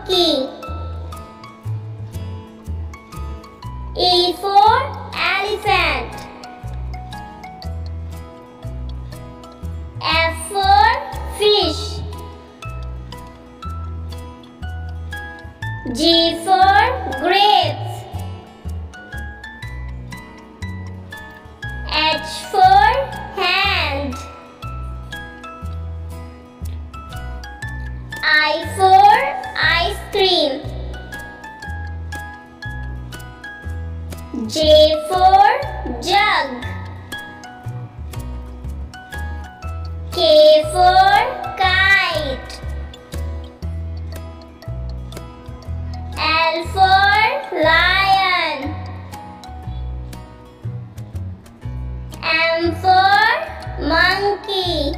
monkey. E for elephant. F for fish. G for grapes. H for hand. I for ice cream. J for jug. K for kite. L for lion. M for monkey.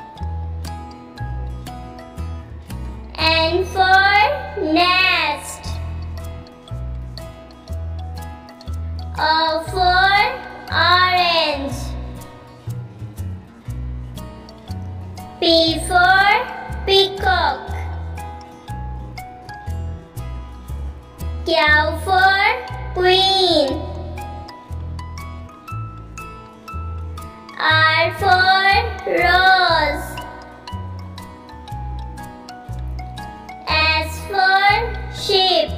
N for nest. O for orange. P for peacock. Q for queen. R for rose. S for sheep.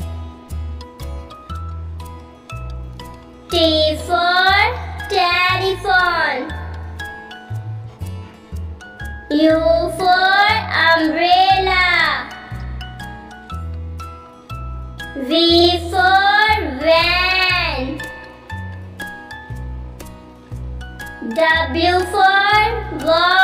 T for telephone. U for umbrella. V for van. W for